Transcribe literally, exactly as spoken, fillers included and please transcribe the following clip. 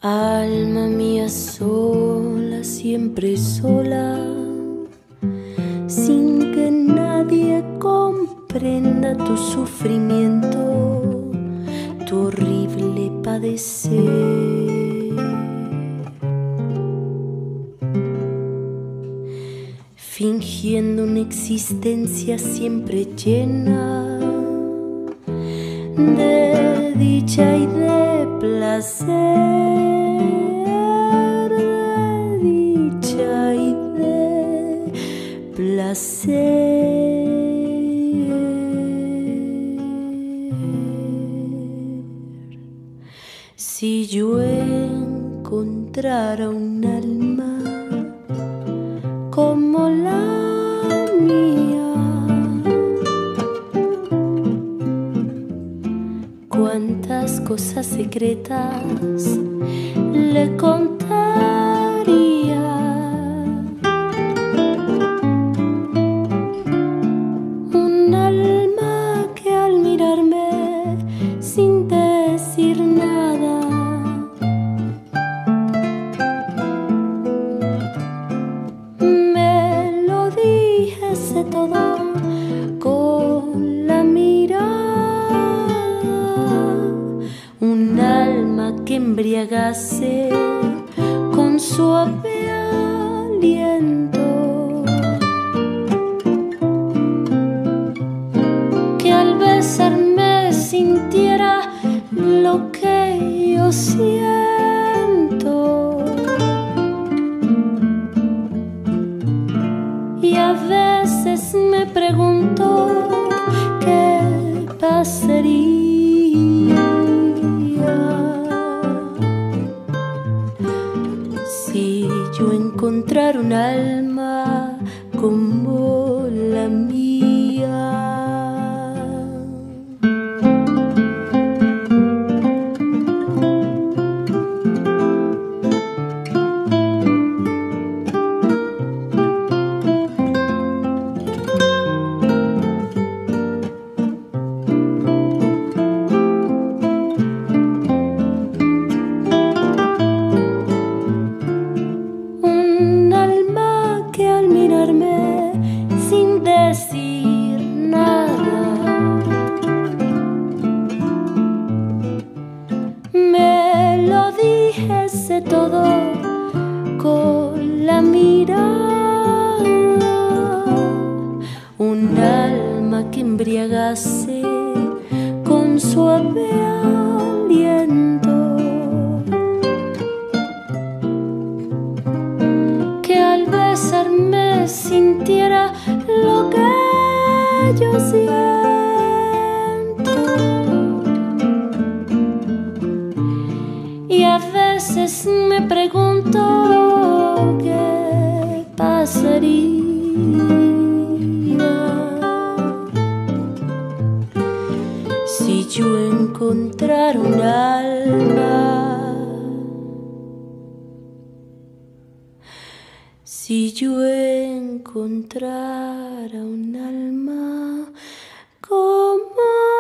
Alma mía sola, siempre sola, sin que nadie comprenda tu sufrimiento, tu horrible padecer. Fingiendo una existencia siempre llena de dicha y de placer. Si yo encontrara un alma como la mía, cuántas cosas secretas le contaría. Sin decir nada, me lo dijese todo con la mirada. Un alma que embriagase con suave aliento, que al besarme sintiera lo que yo siento, y a veces me pregunto qué pasaría si yo encontrara un alma como la mía. Sin decir nada, me lo dijese todo con la mirada. Un alma que embriagase con suave aliento, que al besarme sintiera lo que yo siento, y a veces me pregunto qué pasaría si yo encontrara un alma, si yo encontrara un alma como